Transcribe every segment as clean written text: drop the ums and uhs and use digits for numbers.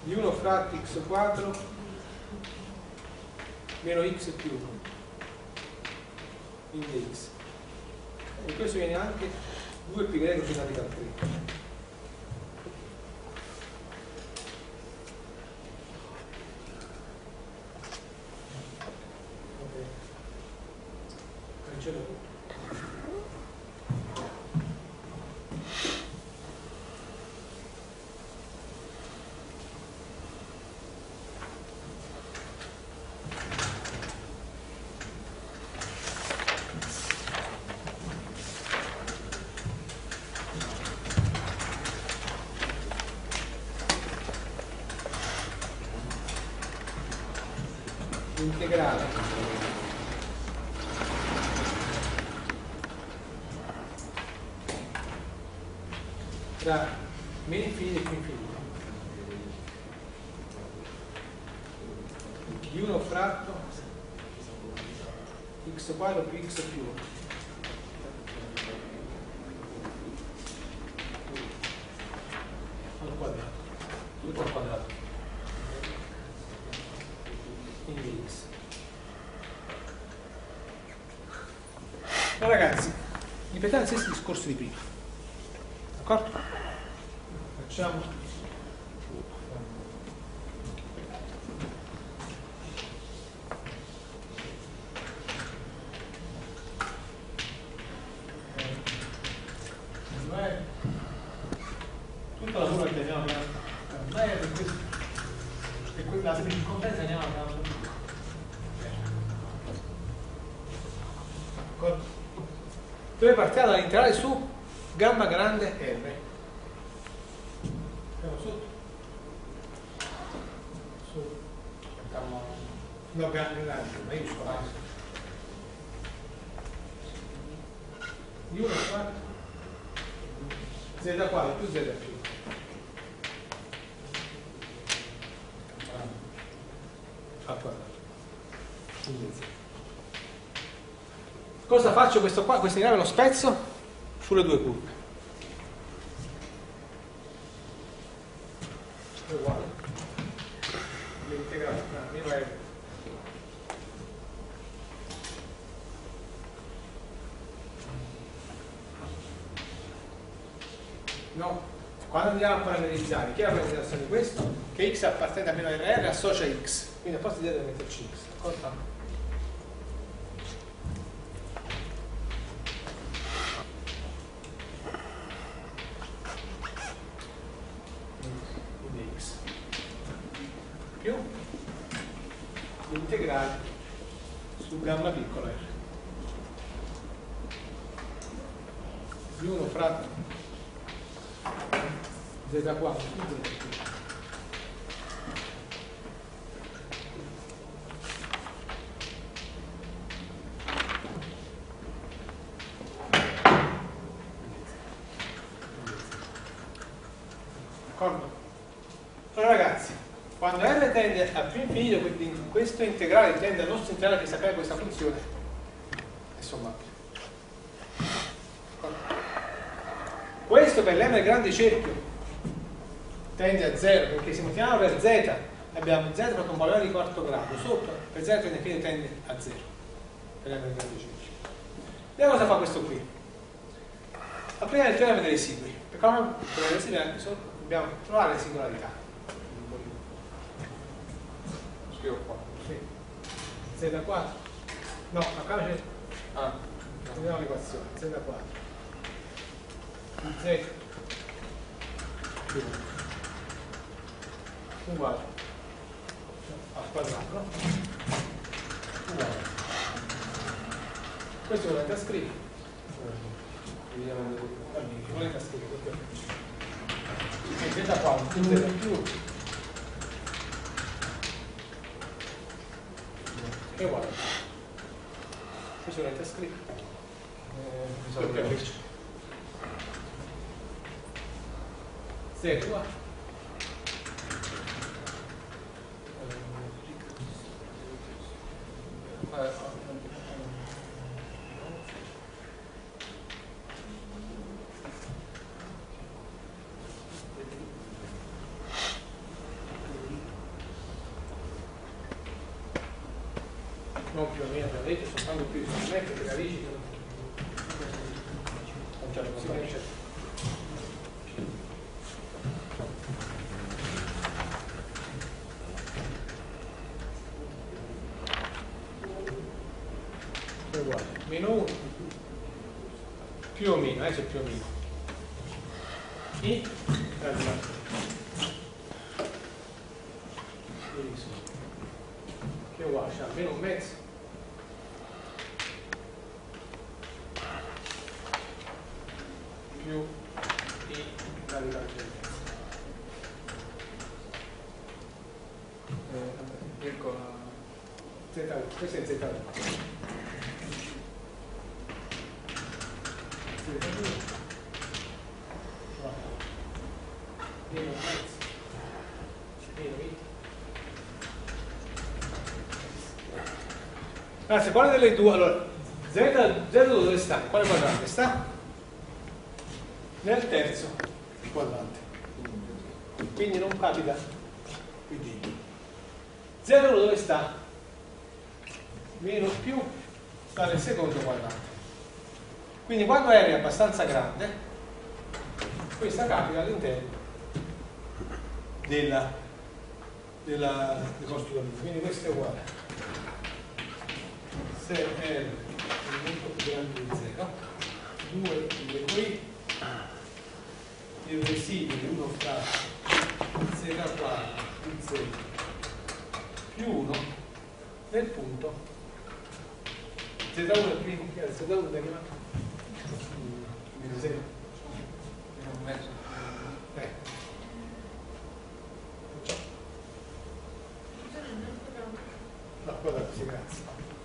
di 1 fratto x quadro meno x più 1 in dx, e questo viene anche 2 pi greco più radical 3. Integrale tra meno infinito e più infinito di 1 fratto x quadro più x più 1 al quadrato, tutto al quadrato in dx. Ma ragazzi, ripetiamo lo stesso discorso di prima, d'accordo? Facciamo tutta la curva che andiamo a chiamare e quella circonferenza andiamo a chiamare. Dove partiamo dall'integrale su gamma grande R. Andiamo sotto. Su. No, grande, ma io ci faccio. Di 1 4 z quadro più z più. Al quadrato. Cosa faccio questo qua? Questo integrale lo spezzo sulle due curve. È uguale. L'integrale tra meno R. No, quando andiamo a parametrizzare, chi è la parametrizzazione di questo? Che x appartiene a meno RR associa x, quindi a posto di metterci x, d'accordo? Più l'integrale su gamma piccola R di 1 fratto z quadro più z più. D'accordo? Allora ragazzi, quando R tende a più infinito, quindi questo integrale tende al nostro integrale che sapeva questa funzione, è sommabile. Questo per l'm grande cerchio tende a 0, perché se mettiamo per z abbiamo z per un valore di quarto grado, sopra per z tende a 0 per l'm grande cerchio. Vediamo cosa fa questo qui. Apriamo il teorema dei residui. Per come per residui dobbiamo trovare le singolarità. Scrivo qua. Sì. Z4. No, qua c'è. Vediamo l'equazione. Z4. Z più uguale al quadrato, no? Uguale. Questo volete scrivere? Volete scrivere? E Z qua, più Z più è uguale. Questo volete scrivere? Z qua. non più o meno, abbiamo detto, soltanto più di me, perché le radici non ce le possiamo. Uguale, meno 1 più o meno, adesso è più o meno i radicati che è uguale a meno un mezzo più i radicati del mezzo. Z1, questo è Z1. Grazie, quale delle due? Allora, Z2 dove sta? Quale quadrante? Sta nel terzo quadrante. Quindi non capita qui dentro. Z1 dove sta? Meno più sta nel secondo quadrante. Quindi quando R è abbastanza grande, questa capita all'interno del costitutivo. Quindi questo è uguale. Se R è molto più grande di 0, 2 qui, il residuo 1 fra z quadro di z più 1 nel punto z1 è primo, z1 da chiamare? Meno 0. Meno un mezzo. No, quadrato, sì, grazie.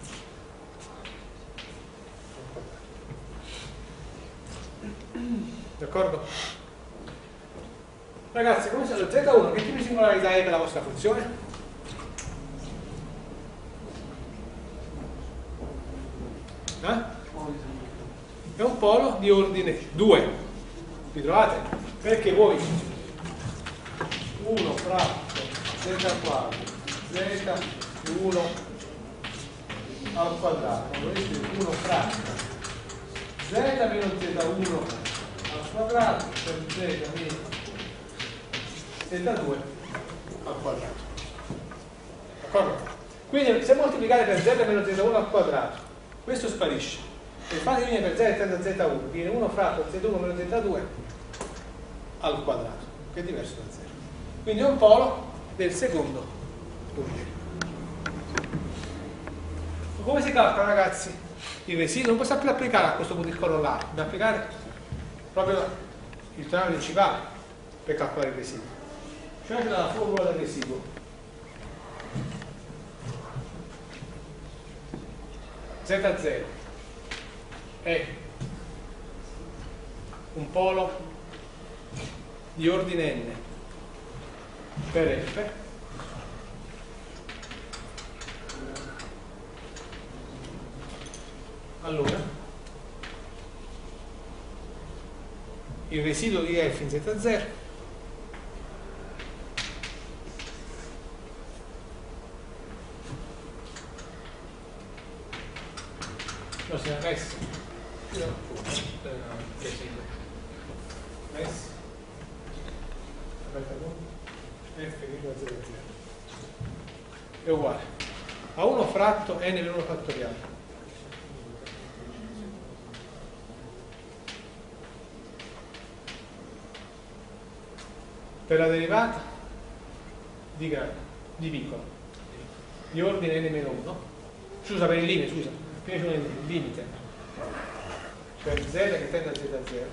D'accordo? Ragazzi, come se lo Z1 che tipo di singolarità è per la vostra funzione? È un polo di ordine 2. Vi trovate? Perché voi 1 fratto z quadro z più 1 al quadrato, questo è 1 fratto z meno z1 al quadrato per z meno z2 al quadrato. D'accordo? Quindi se moltiplicate per z meno z1 al quadrato, questo sparisce. Se fate viene per z tende a z1, viene 1 fratto z1 meno z2 al quadrato, che è diverso da 0. Quindi è un polo del secondo ordine. Come si calcola, ragazzi? Il residuo non possiamo più applicare a questo punto il corollario, dobbiamo applicare proprio il teorema principale per calcolare il residuo. Cioè la formula del residuo. Z0 è un polo di ordine n per f allora il residuo di f in z0 no, si è S f,z0 è uguale a 1 fratto n per 1 fattoriale per la derivata di piccolo di ordine n-1, scusa, per il limite, scusa, prima c'è il limite per z che tende a z0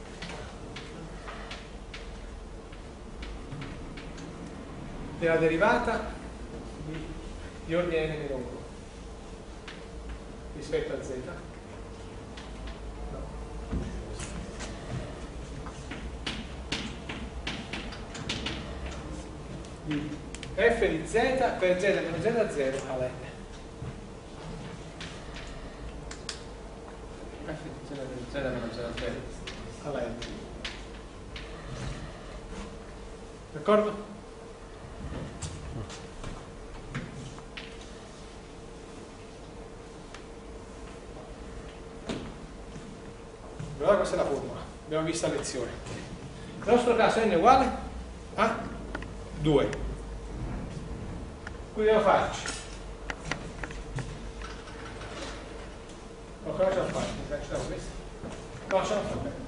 della derivata di ordine n-1 rispetto a z di f di z per z meno z0 alla n. F di z per z meno z0 alla n. D'accordo? Allora questa è la formula, abbiamo visto a lezione. Nel nostro caso n è uguale a 2. Quindi devo farci. No, cosa ce la fai? Facciamo questo? No, ce la fai.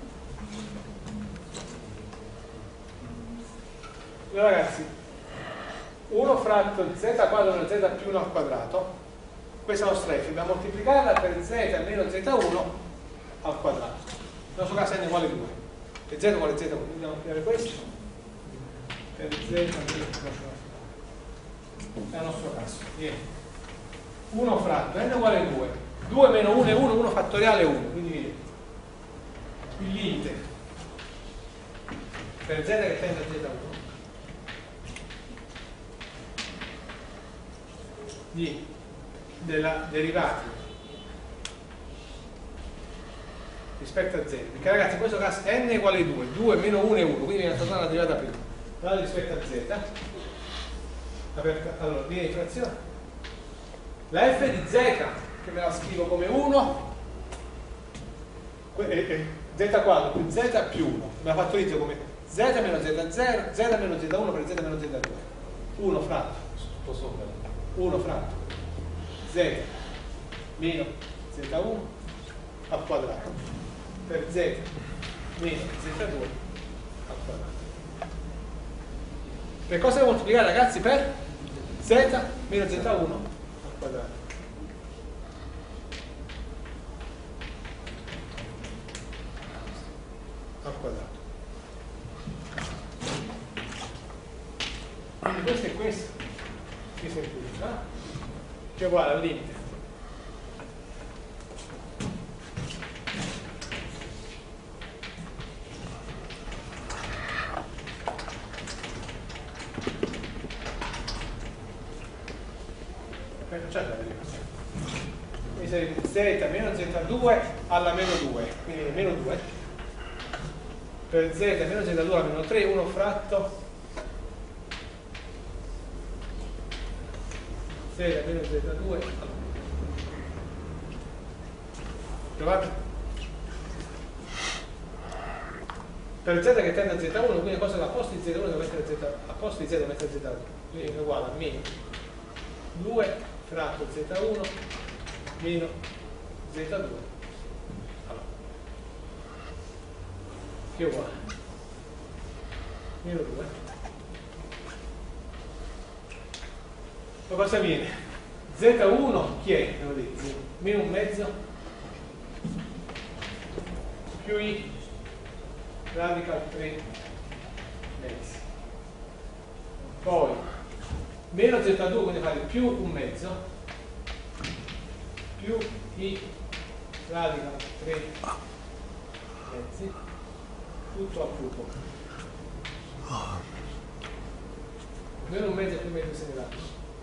Allora ragazzi, 1 fratto z quadro meno z più 1 al quadrato, questa è la nostra f, dobbiamo moltiplicarla per z meno z1 al quadrato. Nel nostro caso n è uguale a 2 e z uguale a z1, quindi dobbiamo creare questo per z meno z1. È il nostro caso. 1 fratto n è uguale a 2, 2 meno 1 è 1, 1 fattoriale è 1, quindi il limite per z che tende a z1 della derivata rispetto a z, perché ragazzi in questo caso n è uguale a 2, 2 meno 1 è 1, quindi viene tornata la derivata prima. Allora rispetto a z, allora linea di frazione, la f di z che me la scrivo come 1 z quadro più z più 1, me la fattorizzo come z meno z0, z meno z1 per z meno z2, 1 fratto sto sopra 1 fratto z meno z1 al quadrato per z meno z2 al quadrato. Per cosa devo moltiplicare ragazzi? Per z meno z1 al quadrato. Al quadrato. Quindi questo è questo. Qui semplifica, che è uguale al limite quindi sarebbe z meno z2 alla meno 2, quindi meno 2 per z meno z2 alla meno 3, 1 fratto z meno z2 trovate? Per z che tende a z1, quindi cosa da posto di z1 devo mettere z, a posto di z devo mettere z1, quindi è uguale a meno 2 fratto z1 meno z2 allora, che è uguale meno 2. Ma cosa viene? Z1 chi è? Meno un mezzo più i radical 3 mezzi. Poi meno z2 quindi fare più un mezzo più i radical 3 mezzi tutto al cubo. Meno un mezzo più mezzo se ne dà.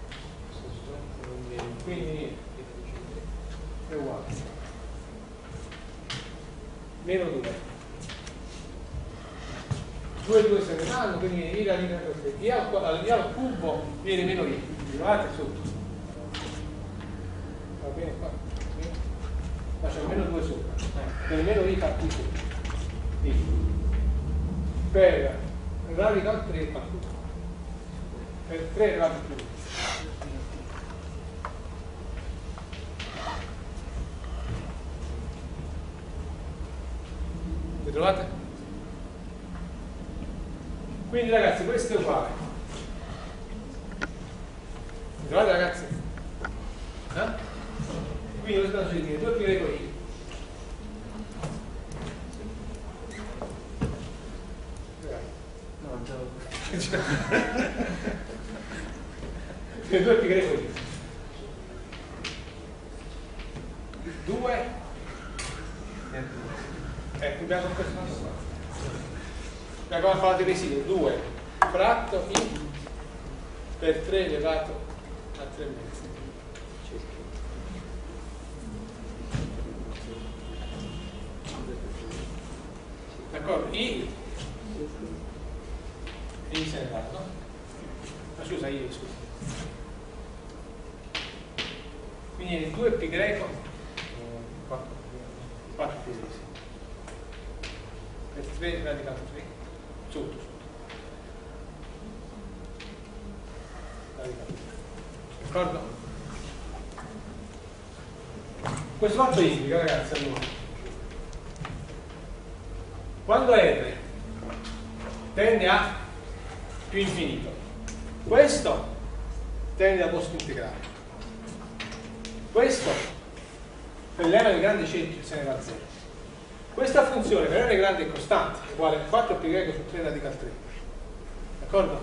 Quindi è uguale meno 2 2 e 2 se ne danno, quindi i radical 3 i al cubo viene meno i, trovate sotto, va bene qua, facciamo meno 2 sopra, quindi meno i fa qui sopra per radical 3 al cubo per 3 radical più. Vi trovate? Quindi ragazzi questo è uguale. Vi trovate ragazzi? Quindi lo sbaglio di dire 2 pi regolo i. Due pi greco i. 2 dobbiamo questo qua. Abbiamo fatto il residuo 2 fratto i per 3 elevato a 3 mezzi. D'accordo? I se ne dato. Ma scusa, scusa. Quindi 2 pi greco 4 pi greco. 3 radical 3 sotto radical 3. D'accordo? Questo fatto indica, ragazzi, allora, quando R tende a più infinito, questo tende a posto integrale, questo per l'N del grande cerchio se ne va a 0. Questa funzione per R grande è costante, uguale a 4 pi greco su 3 radical 3. D'accordo?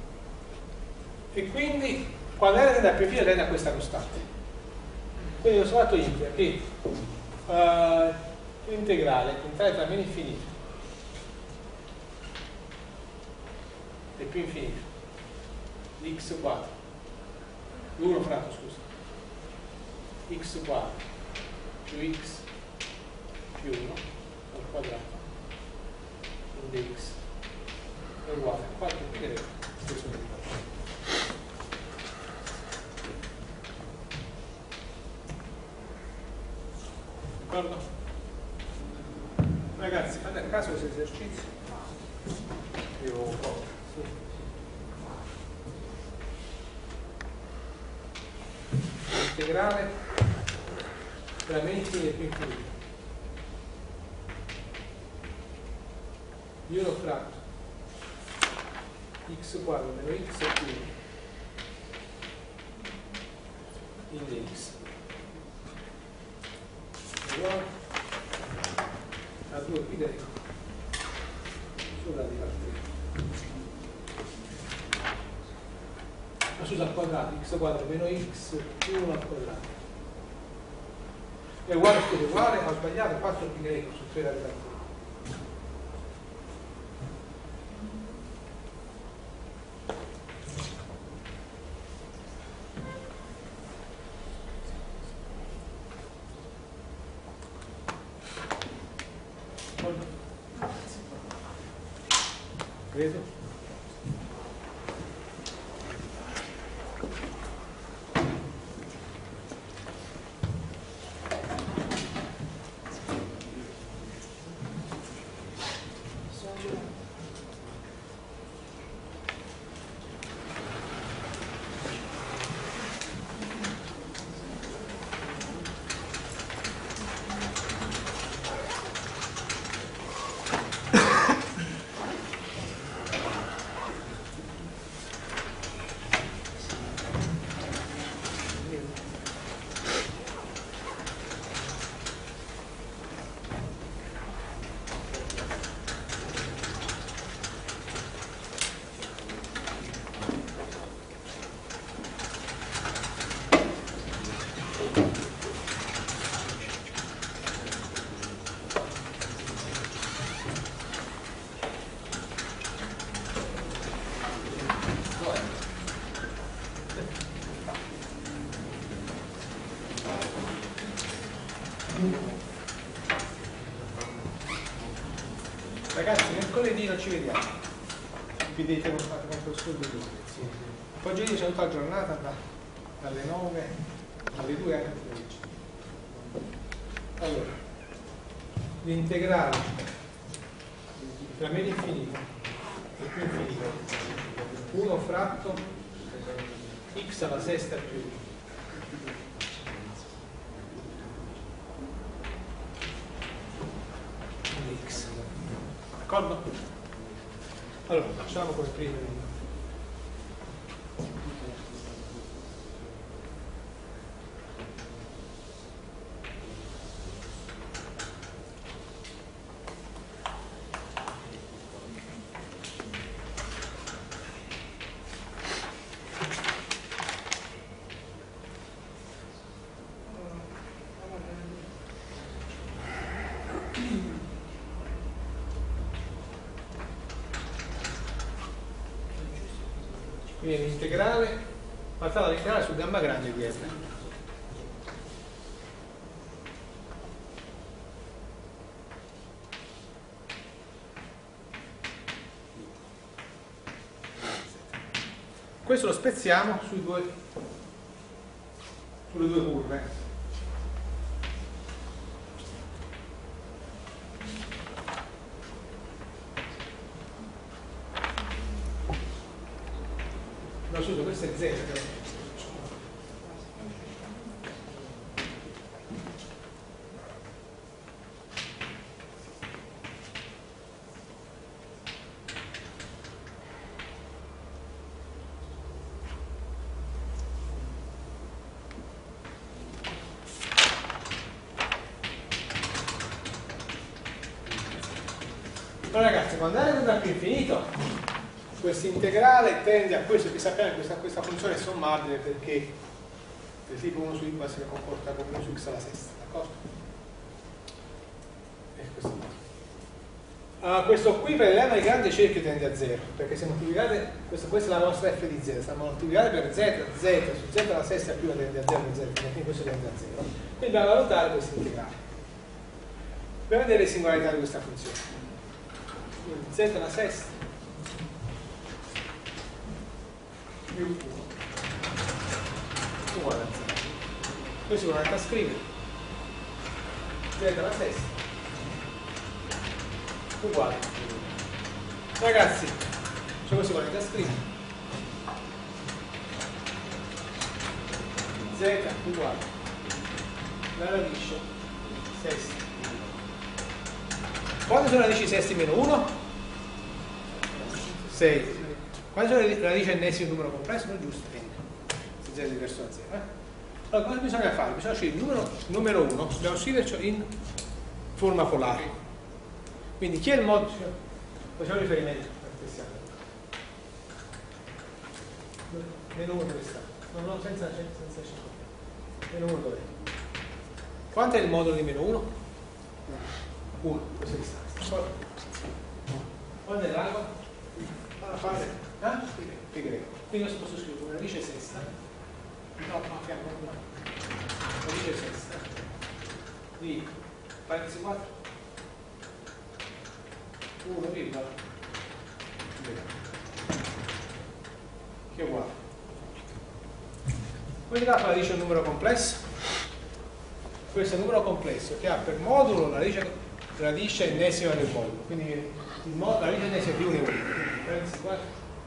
E quindi quando R tende a più infinito tende a questa costante. Quindi questo fatto indica che l'integrale tra meno infinito e più infinito di x quadro, 1 fratto, scusa, x quadro più x più 1 al quadrato in dx è uguale a 4 pi greco stesso risultato. D'accordo? Ragazzi, fate a caso questo esercizio. Io ho un po'. Integrale tra meno infinito e più infinito di 1 fratto x quadro meno x più 1 in dx uguale a 2 pi greco su radical 3. Scusa, al quadrato, x quadro meno x più 1 al quadrato è uguale, scusa, uguale, ho sbagliato, 4 pi greco su 3 radical 3. Credo. Ragazzi, mercoledì non ci vediamo. Vi dite con il professore di lezioni. Poi giovedì c'è tutta la giornata dalle 9 alle 2 anche alle 13. Allora, l'integrale tra meno infinito e più infinito 1 fratto x alla sesta più x. D'accordo? Allora, facciamo come prima. Quindi l'integrale, passata l'integrale su gamma grande di R. Questo lo spezziamo sulle due curve. scusa, questo è z. Allora ragazzi, quando r da più infinito, questo integrale tende a questo, che sappiamo che questa funzione è sommabile perché del tipo 1 su y si comporta come 1 su x alla sesta, d'accordo? E questo questo qui per l'lemma di grande cerchio tende a 0, perché se moltiplicate, questa è la nostra f di z, se moltiplicate per z su z alla sesta più tende a 0 per z, quindi questo tende a 0. Quindi dobbiamo valutare questo integrale per vedere le singolarità di questa funzione. Quindi z alla sesta più 1 uguale a 0. Questo lo andate a scrivere z alla sesta uguale a 1. Ragazzi, cioè questo lo andate a scrivere z uguale la radice sesta. Quando sono radici sesti meno 1? 6. Quando sono radici ennesimi di un numero complesso? Non è giusto, se z è diverso da 0. Allora, cosa bisogna fare? Bisogna scegliere il numero 1, dobbiamo scriverci in forma polare. Quindi chi è il modo? Facciamo riferimento meno 1 dove sta? No, senza 5. Meno 1 dov'è? Quanto è il modulo di meno 1? 1, questo è distanza. Quando è l'alba? Alla fase pi greco. Quindi io posso scrivere una radice sesta. No, radice sesta di parentesi 4 1, virgola che è uguale. Quindi la radice è un numero complesso. Questo è un numero complesso che ha per modulo la radice ennesima del modulo, quindi la radice ennesima di 1 è 1, parentesi 4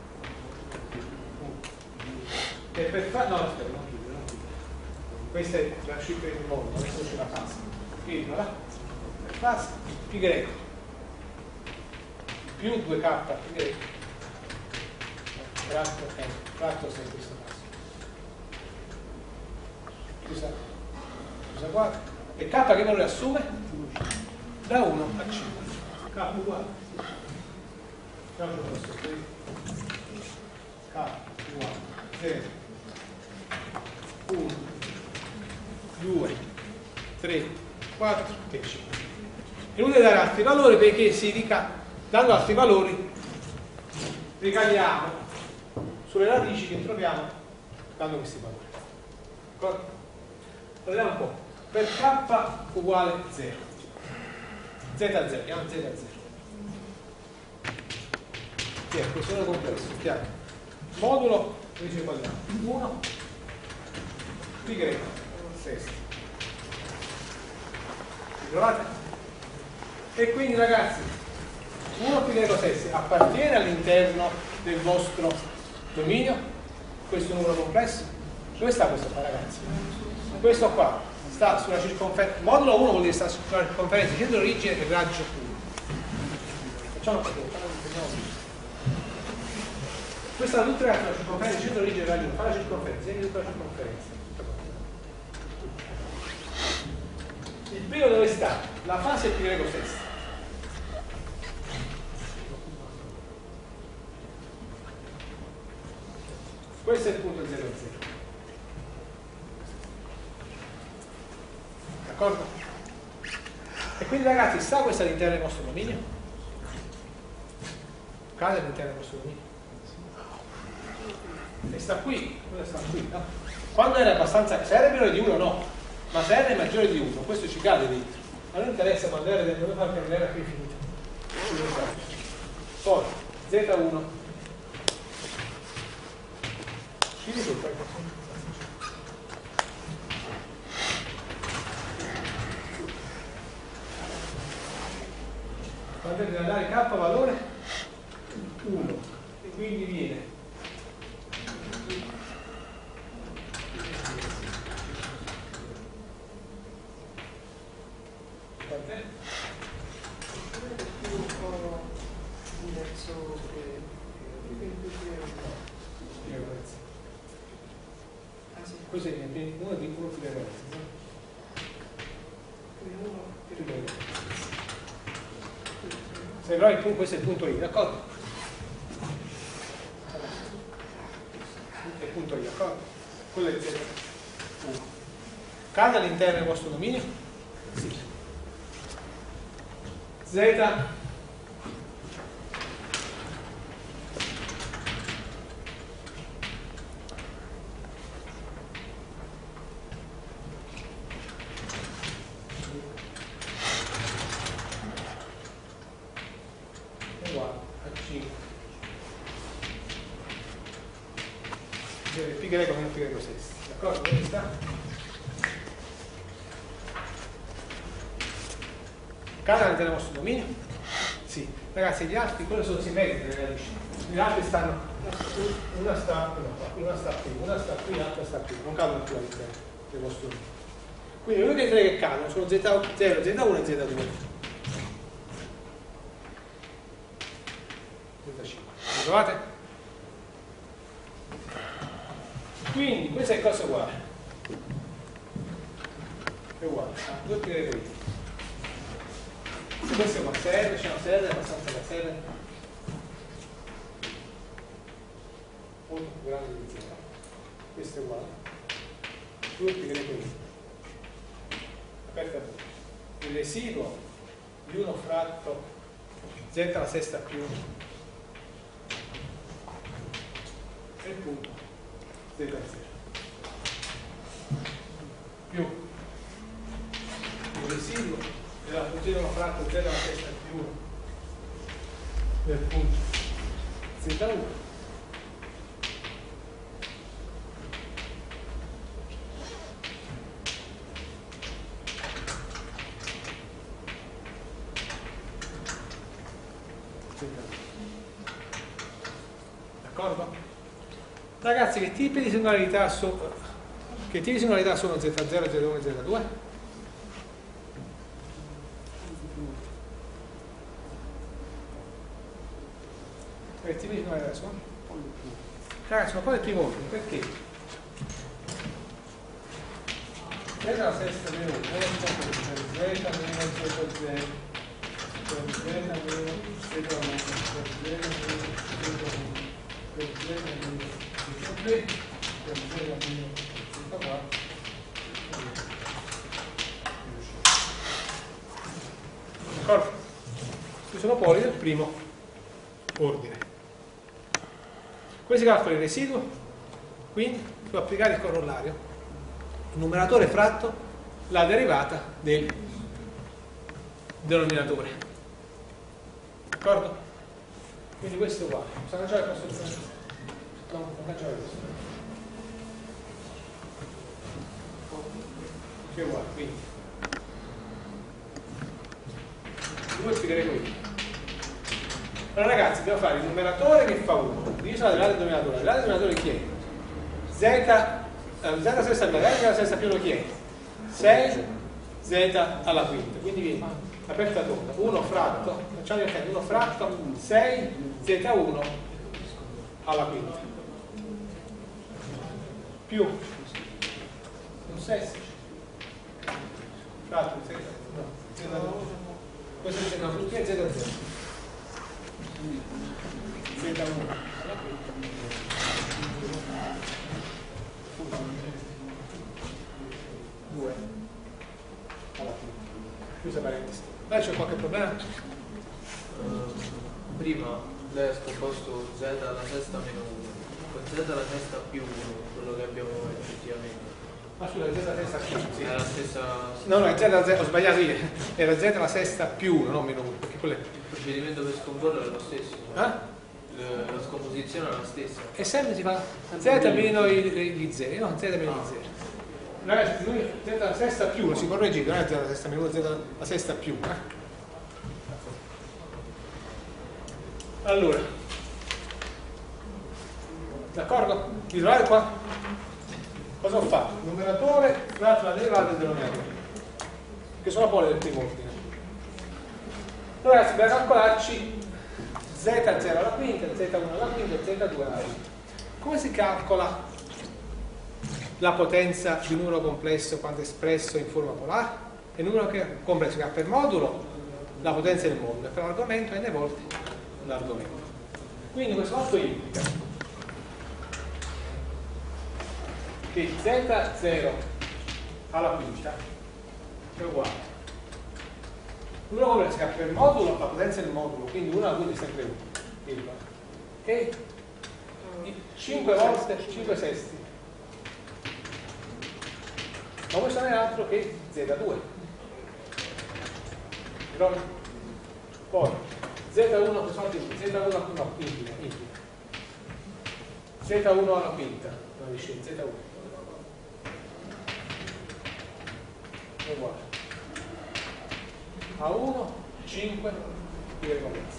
e per fare, no aspetta, non chiudere, questa è la cifra del modulo, adesso c'è la fase, virgola, per fase, pi greco più 2k pi greco tratto 6 in questo caso, cosa 4 e k che valore assume? Da 1 a 5 k uguale k uguale 0 1 2 3 4 e 5. È inutile dare altri valori perché dando altri valori ricadiamo sulle radici che troviamo dando questi valori. D'accordo? Vediamo un po'. Per k uguale 0, z a 0, chiamiamo z a 0. Che è questo è complesso, chiaro. Modulo, radice quadrata, 1, pi greco, sesta. Vi trovate? E quindi ragazzi, 1 pi greco sesta appartiene all'interno del vostro dominio, questo numero complesso. Dove sta questo qua ragazzi? Questo qua sta sulla circonferenza, modulo 1 vuol dire sta sulla circonferenza centro origine e raggio 1. Facciamo così, questa è tutta la circonferenza centro origine e raggio 1, fa la circonferenza, segni tutta la circonferenza. Il primo dove sta? La fase pi greco sesta. Questo è il punto 0,0. D'accordo? E quindi ragazzi, sta questa all'interno del nostro dominio? Cade all'interno del nostro dominio? E sta qui? Cosa sta qui? No? Quando era abbastanza, se era minore di 1 no, ma se era maggiore di 1, questo ci cade dentro. A noi interessa quando era dentro, noi facciamo l'era più infinita. Poi, Z1. Scrivi tutto, quando deve dare k valore 1 e quindi viene Questo è uno di uno più diversi. Se però questo è il punto I, d'accordo? È il punto I, d'accordo? Quello è il Z1. Cade all'interno del vostro dominio? Sì. Z uguale a 5. Pi greco meno pi greco sesti, d'accordo? Dove sta? Cade all'interno del vostro dominio? Sì. Ragazzi, gli altri, quelli sono simmetrici le radici. Gli altri stanno, una sta qui, l'altra sta qui, non cadono più all'interno del vostro dominio. Quindi le uniche tre che cadono sono Z0, Z1 e Z2. Z5. Lo trovate? Quindi questo è cosa uguale? È uguale a 2 pi greco I. Se questo è una serie, c'è una serie, abbastanza la serie molto più grande di 0. Questo è uguale a 2 pi greco I. Aperta tutto. Il residuo di 1 fratto Z alla sesta più 1 e il punto Z0 più il residuo della funzione 1 fratto Z alla sesta più 1 del punto Z1 d'accordo? Ragazzi, che tipi di singolarità sono Z0, Z1 e Z2? Che tipi di singolarità sono? Ragazzi, ma qual è il primo ordine? Perché? Z alla sesta meno 1, Z meno Z0, Z meno d'accordo? Questi sono poli del primo ordine. Questo calcola il residuo, quindi devo applicare il corollario, il numeratore fratto la derivata del denominatore, d'accordo? Quindi questo è uguale, possiamo lanciare il costruzione. No, non facciamo questo. Che è uguale, quindi 2 pi greco I. Allora ragazzi, dobbiamo fare il numeratore che fa 1, diviso la derivata del denominatore. La derivata del denominatore chi è? Z stessa più, la stessa più 1 chi è? 6 Z alla quinta, quindi viene aperta tonda, 1 fratto, facciamo il 1 fratto 6 Z1 alla quinta più un 6 fratto Z1, questo è Z1, che è Z0 Z1 alla quinta 2 alla quinta, chiusa parentesi. C'è qualche problema? Prima lei ha scomposto Z alla sesta meno 1 con Z alla sesta più 1, quello che abbiamo effettivamente. Ma scusa, Z alla sesta più 1, sì. È la stessa. No, è Z alla sesta, ho sbagliato io. Era Z alla sesta più 1, non meno 1, perché quello è. Il procedimento per scomporre è lo stesso. La scomposizione è la stessa. E sempre si fa Z meno gli zeri, no? Z meno gli zeri. Ragazzi, noi Z alla sesta più 1, si corregge, non è Z alla sesta meno 1, Z alla sesta più 1. Allora, d'accordo? Mi trovate qua? Cosa ho fatto? Numeratore fratto la derivata del denominatore, che sono poli del primo ordine. Allora, ragazzi, per calcolarci Z Z0 alla quinta, Z1 alla quinta e Z2 alla quinta. Come si calcola la potenza di un numero complesso quando espresso in forma polare? È un numero complesso che ha per modulo la potenza del modulo e per argomento n volte l'argomento. Quindi questo fatto implica che Z0 alla quinta è uguale un numero complesso che ha per modulo la potenza del modulo, quindi 1 alla quinta è sempre 1, e 5 volte 5 sesti. Ma questo non è altro che Z2. Poi Z1 questo fatto Z1 no, implica Z1 alla quinta, non esce Z1 è uguale a 1, 5 pi e mezzo.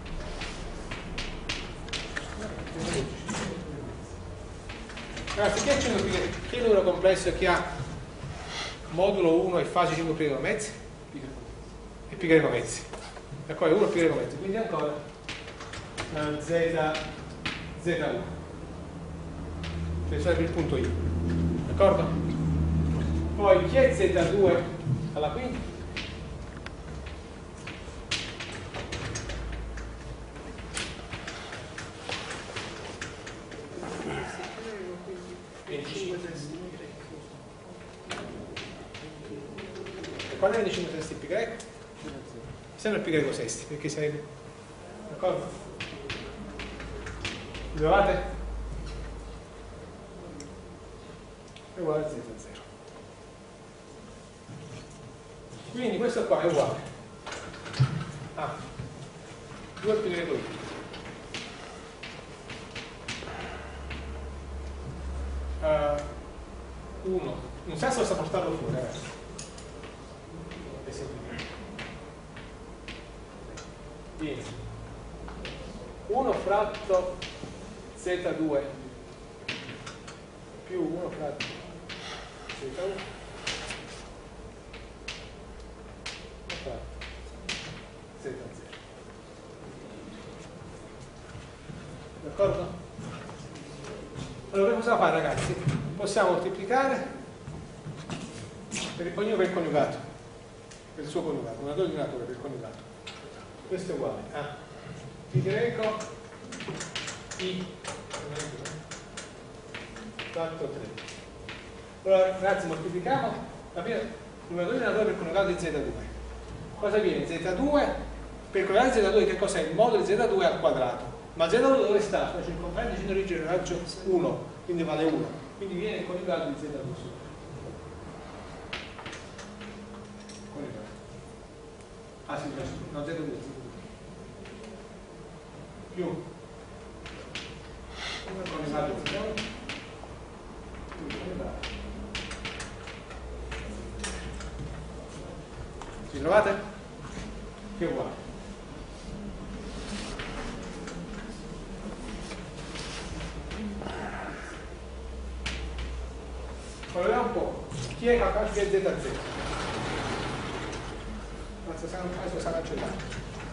Ragazzi, chi accendo qui? Chi è il numero complesso che ha modulo 1 e fase 5 pi e mezzi? E pi e mezzi. D'accordo, 1 pi e mezzi, quindi ancora Z1. Che sarebbe il punto I. D'accordo? Poi chi è Z2 alla quinta? Quando è 5 sesti pi greco? Sempre pi greco sesti, perché sarebbe. D'accordo? Lo trovate? È uguale a Z0. Quindi questo qua è uguale a 2 pi greco I. 1. Un senso basta portarlo fuori, ragazzi. 1 fratto Z2 più 1 fratto Z1 fratto Z0. D'accordo? Allora, cosa fare, ragazzi? Possiamo moltiplicare ognuno per il coniugato, per il suo coniugato, un datore di un datore per il coniugato. Questo è uguale a pi greco I fratto 3. Allora, ragazzi, moltiplichiamo la prima numeratore di datore per il coniugato di Z2. Cosa viene? Z2 per il coniugato di Z2 che cos'è? Il modulo di Z2 al quadrato. Ma Z2 dove sta? Sulla circonferenza vicino origine del raggio 1, quindi vale 1. Quindi viene il coniugato di Z2 Ah sì, no, Z2 più come coniugato di Z2 più coniugato. Ci trovate? Che è uguale. Proviamo un po'. Chi è capace di Z0? Adesso sarà cancellato.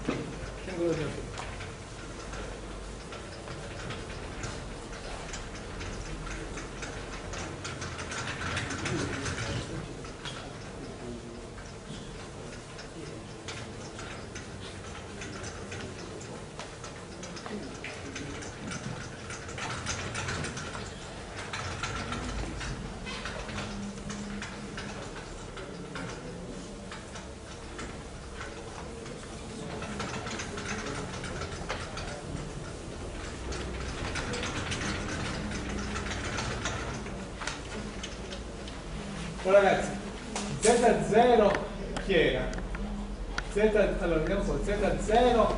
Ragazzi, Z0 chi era? Allora vediamo un po', Z0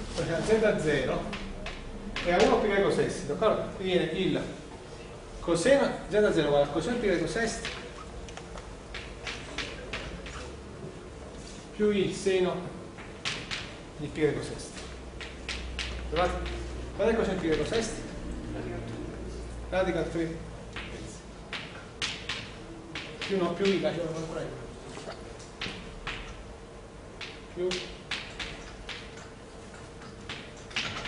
è a 1 pi greco sesti, d'accordo? Viene il coseno Z0 uguale al coseno pi greco sesti più il seno di pi greco sesti. Trovate? Qual è il coseno pi greco sesti? Radical 3 più no, più i lasciamo ancora più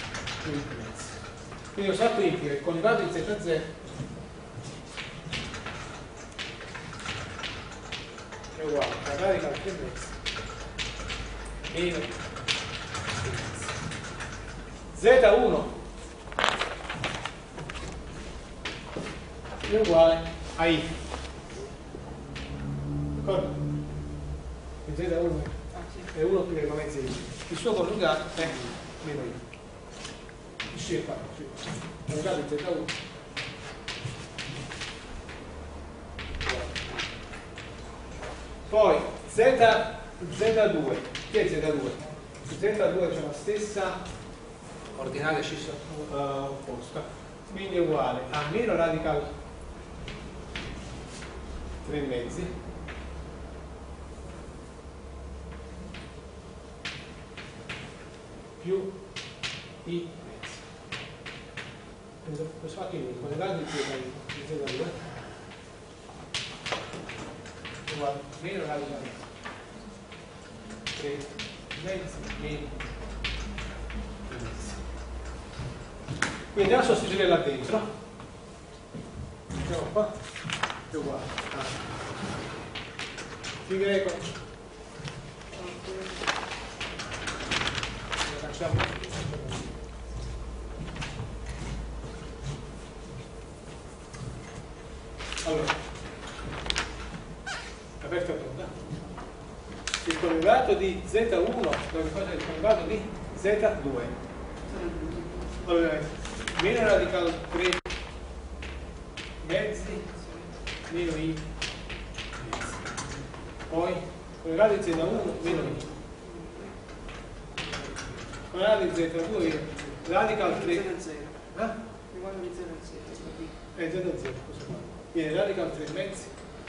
più i mezzi. Quindi questo fatto implica che il coniugato di Z0 è uguale alla carica al 3 mezzi meno i mezzi. Z1 è uguale a I. D'accordo? Il Z1 è 1 più le mezzi I. Il suo coniugato è meno I. Il coniugato di Z1 poi Z2, che è Z2? Z2 c'è la stessa ordinale scissione opposta, quindi è uguale a meno radical 3 mezzi più I mezzi. Questo fatto quindi il coniugato di Z2 è uguale a meno radical 3 mezzi meno I mezzi. Quindi andiamo a sostituire là dentro. Mettiamo qua, è uguale a pi greco. Lo facciamo. Allora, aperta tonda. Il coniugato di Z1 dove cosa è il coniugato di Z2? Allora, meno radicale 3 mezzi meno I mezzi. Poi coniugato di Z1 meno I. Coniugato di Z2 radical 3 Riguardo di 0 e 0, Z0 questo qua. Viene radical 3 mezzi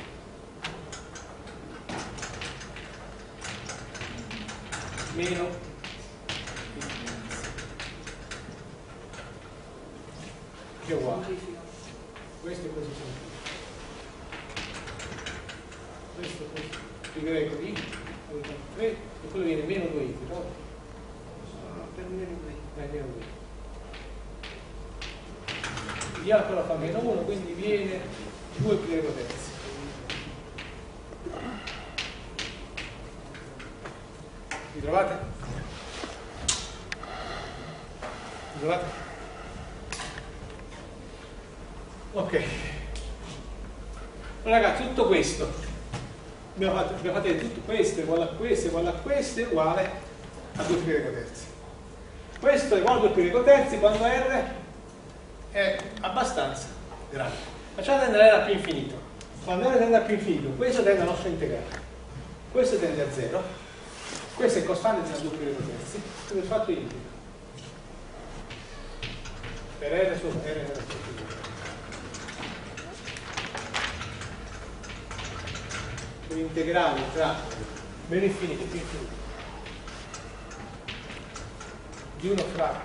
meno I mezzi. Che è uguale. Questo è così semplice. Questo pi greco di radical 3 e quello viene meno 2I, no? per meno 2. Meno 2. Di A però fa meno 1, quindi viene 2 pi greco terzi. Vi trovate? Vi trovate? Ok. Allora, ragazzi, tutto questo abbiamo fatto tutto questo è uguale a questo, è uguale a questo, è uguale a 2 pi greco terzi. Questo è uguale a 2 pi greco terzi quando R è abbastanza grande. Facciamo tendere R a più infinito. Quando R tende a più infinito, questo tende al nostro integrale. Questo tende a 0. Questo è costante della 2 pi greco terzi. Quindi il fatto implica per R sopra R nella sopra l'integrale tra meno infinito e più infinito di 1 fratto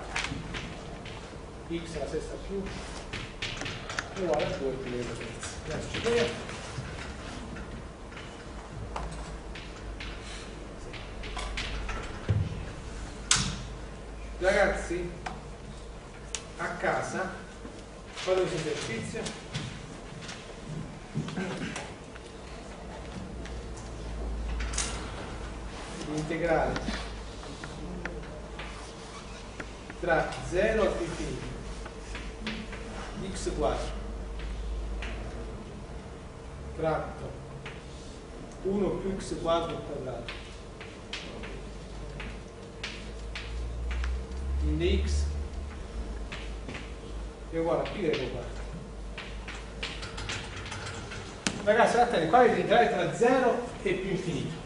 x alla sesta più è uguale a 2 pi greco terzi. Grazie. Ragazzi, a casa fate questo esercizio. L'integrale tra 0 e più infinito x quadro fratto 1 più x quadro al quadrato in dx è uguale a pi greco quadro. Ragazzi, attenti, qua è l'integrale tra 0 e più infinito.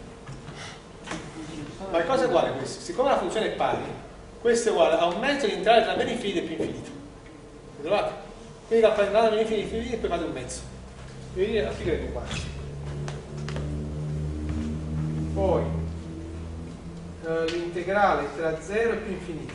Ma cosa è uguale a questo? Siccome la funzione è pari, questo è uguale a un mezzo di integrale tra meno infinito e più infinito. Vi trovate? Quindi da prendere da meno infinito e poi fate un mezzo. E venire a pi greco quadro. Poi l'integrale tra 0 e più infinito.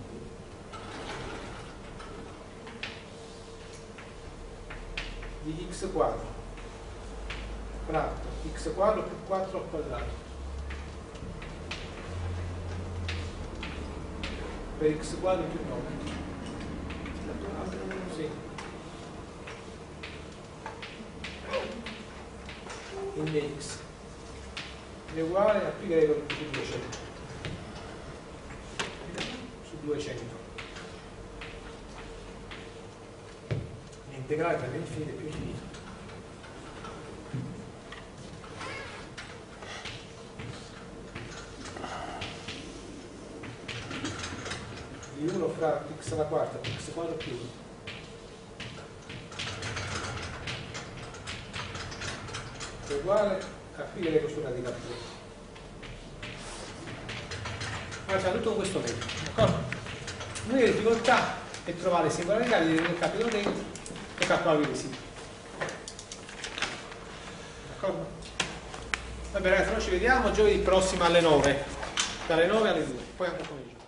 Di x quadro fratto x quadro più 4 al quadrato per x quadro più 9. Sì. In dx è uguale a pi greco su 200. Su 200. L'integrale tra l'infinito più infinito. Di 1 fra x alla quarta più x quadro più 1. È uguale a pi greco su radicale 3. Facciamo tutto con questo metodo, d'accordo? L'unica difficoltà è trovare singolarità del capito dentro e calcolare i residui. D'accordo? Va bene ragazzi, noi ci vediamo giovedì prossimo alle 9, dalle 9 alle 2, poi anche pomeriggio.